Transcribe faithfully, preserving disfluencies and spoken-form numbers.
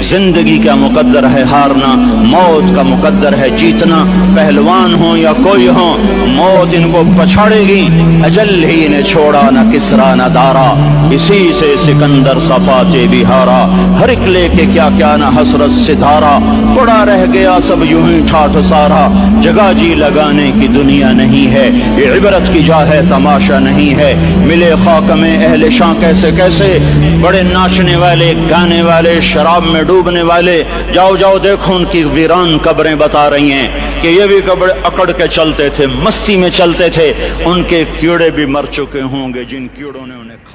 जिंदगी का मुकद्दर है हारना, मौत का मुकद्दर है जीतना। पहलवान हो या कोई हो, मौत इनको पछाड़ेगी। अजल ही ने छोड़ा न किसरा न दारा, इसी से सिकंदर सफाते भी हारा। हर एक लेके क्या क्या न हसरत सितारा, पड़ा रह गया सब यूं ही ठाठ सारा। जगह जी लगाने की दुनिया नहीं है, ये इबरत की जा है तमाशा नहीं है। मिले खाक में अहले शां कैसे कैसे, बड़े नाचने वाले गाने वाले शराब में डूबने वाले। जाओ जाओ देखो उनकी वीरान कब्रें बता रही हैं कि ये भी कब्र अकड़ के चलते थे, मस्ती में चलते थे। उनके कीड़े भी मर चुके होंगे जिन कीड़ों ने उन्हें